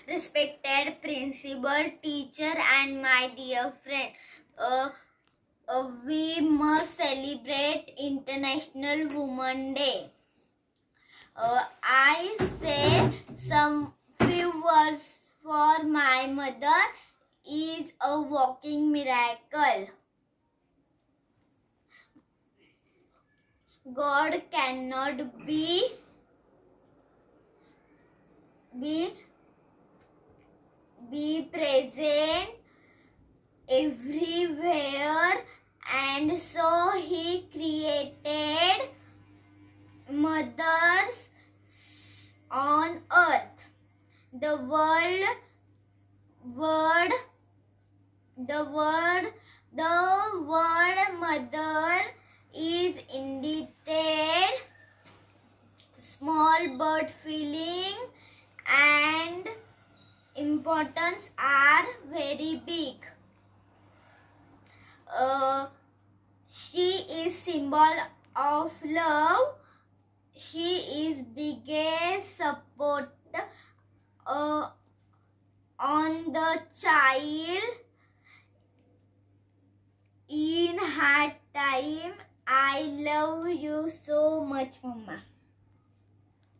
respected principal, teacher, and my dear friend. We must celebrate International Women's Day. I say some few words for my mother is a walking miracle. God cannot be present everywhere, and so he created mothers on earth. The word mother is indeed small, but feeling and importance are very big. She is symbol of love. She is biggest support on the child in hard time. I love you so much, Mama.